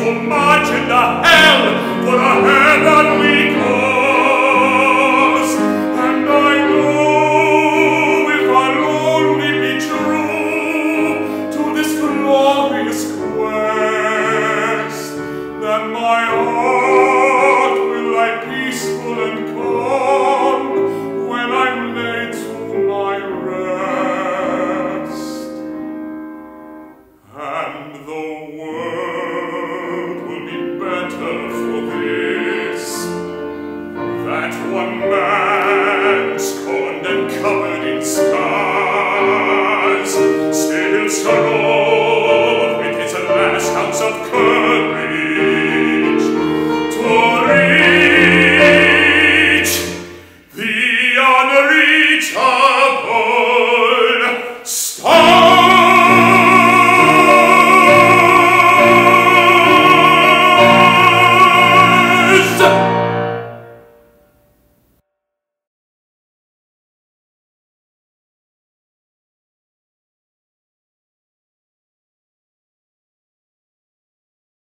imagine the hell for the heavenly cause. And I know if I'll only be true to this glorious quest, that my heart will lie peaceful and calm when I'm laid to my rest. And the world will be better for this, that one man scorned and covered in scars still strove with his last ounce of courage to reach the unreachable.